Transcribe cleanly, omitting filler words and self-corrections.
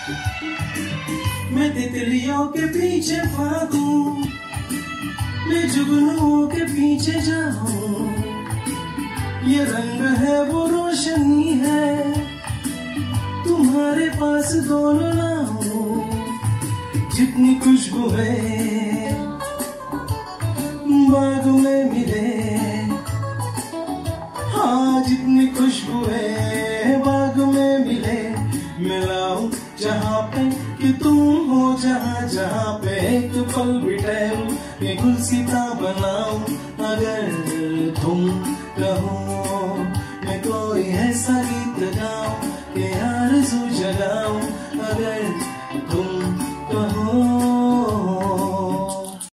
मैं तितलियों के पीछे भागूं, मैं जुगनुओं के पीछे जाऊं, ये रंग है वो रोशनी है, तुम्हारे पास दोनों ना हो। जितनी खुशबू है बाग में मिले, हाँ जितनी खुशबू है बाग में मिले, मिलाऊं जहाँ पे कि तुम हो, जहाँ जहाँ पे एक पल बिठाऊं, ये गुलसिता बनाऊं अगर तुम कहो।